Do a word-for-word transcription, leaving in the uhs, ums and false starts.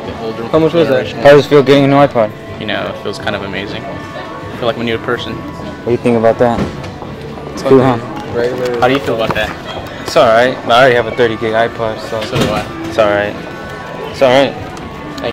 the older. How much was that? generation. How does it feel getting a new iPod? You know, it feels kind of amazing. I feel like I'm a new person. What do you think about that? It's cool, huh? Regular. How do you feel about that? It's alright. I already have a thirty gig iPod, so, So do I. it's alright. It's alright.